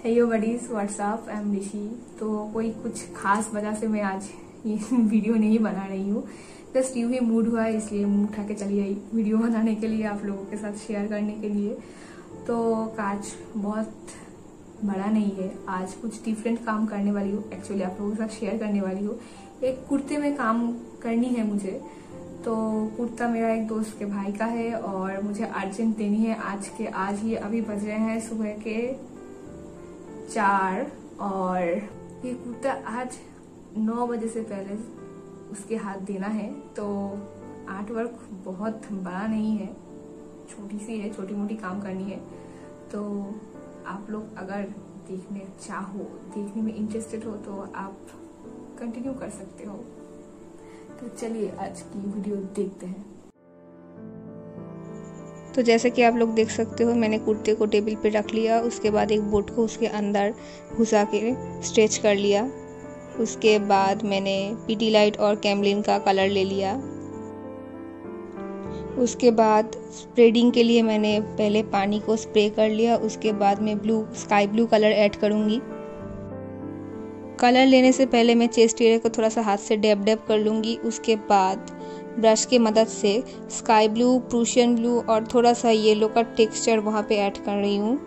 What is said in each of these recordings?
हेयो buddies, what's up, I am Rishi. तो कोई कुछ खास वजह से मैं आज ये वीडियो नहीं बना रही हूँ। जस्ट यूं ही मूड हुआ है, इसलिए मूड उठा के चली आई वीडियो बनाने के लिए, आप लोगों के साथ शेयर करने के लिए। तो आज बहुत बड़ा नहीं है, आज कुछ डिफरेंट काम करने वाली हूँ। एक्चुअली आप लोगों के साथ शेयर करने वाली हूँ। एक कुर्ते में काम करनी है मुझे। तो कुर्ता मेरा एक दोस्त के भाई का है और मुझे अर्जेंट देनी है आज ही। अभी बज रहे हैं सुबह के 4 और ये कुर्ता आज 9 बजे से पहले उसके हाथ देना है। तो आर्ट वर्क बहुत बड़ा नहीं है, छोटी सी है, छोटी मोटी काम करनी है। तो आप लोग अगर देखने में इंटरेस्टेड हो तो आप कंटिन्यू कर सकते हो। तो चलिए आज की वीडियो देखते हैं। तो जैसे कि आप लोग देख सकते हो, मैंने कुर्ते को टेबल पे रख लिया। उसके बाद एक बोट को उसके अंदर घुसा के स्ट्रेच कर लिया। उसके बाद मैंने पीटी लाइट और कैमलिन का कलर ले लिया। उसके बाद स्प्रेडिंग के लिए मैंने पहले पानी को स्प्रे कर लिया। उसके बाद मैं स्काई ब्लू कलर ऐड करूँगी। कलर लेने से पहले मैं चेस्ट एरिया को थोड़ा सा हाथ से डैब कर लूँगी। उसके बाद ब्रश की मदद से स्काई ब्लू, प्रूशियन ब्लू और थोड़ा सा येलो का टेक्सचर वहाँ पे ऐड कर रही हूँ।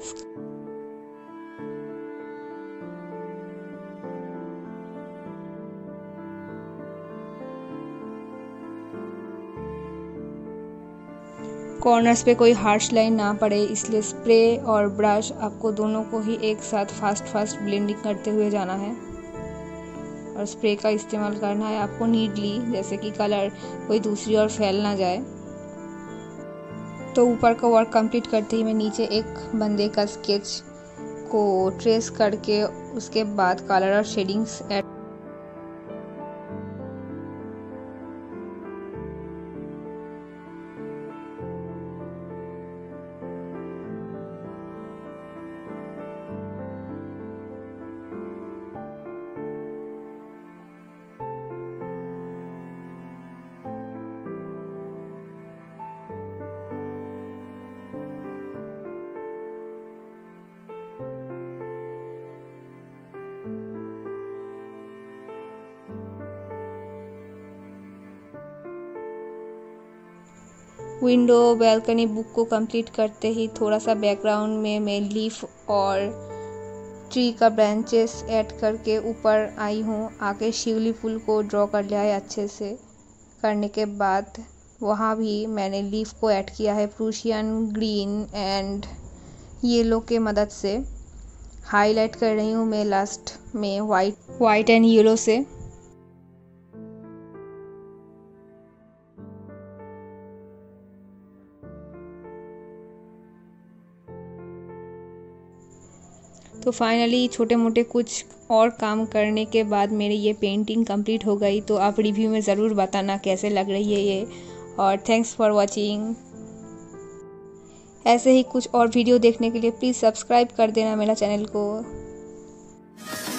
कॉर्नर्स पे कोई हार्श लाइन ना पड़े, इसलिए स्प्रे और ब्रश आपको दोनों को ही एक साथ फास्ट ब्लेंडिंग करते हुए जाना है। और स्प्रे का इस्तेमाल करना है आपको नीडली, जैसे कि कलर कोई दूसरी ओर फैल ना जाए। तो ऊपर का वर्क कंप्लीट करते ही मैं नीचे एक बंदे का स्केच को ट्रेस करके उसके बाद कलर और shadings add. Window, balcony, book को कंप्लीट करते ही थोड़ा सा बैकग्राउंड में मैं लीफ और ट्री का ब्रांचेस ऐड करके ऊपर आई हूँ। आगे शिवली फूल को ड्रॉ कर लिया है अच्छे से। करने के बाद वहाँ भी मैंने लीफ को ऐड किया है प्रूशियन ग्रीन एंड येलो के मदद से। हाईलाइट कर रही हूँ मैं लास्ट में वाइट एंड येलो से। तो फाइनली छोटे मोटे कुछ और काम करने के बाद मेरी ये पेंटिंग कंप्लीट हो गई। तो आप रिव्यू में ज़रूर बताना कैसे लग रही है ये। और थैंक्स फॉर वॉचिंग। ऐसे ही कुछ और वीडियो देखने के लिए प्लीज़ सब्सक्राइब कर देना मेरा चैनल को।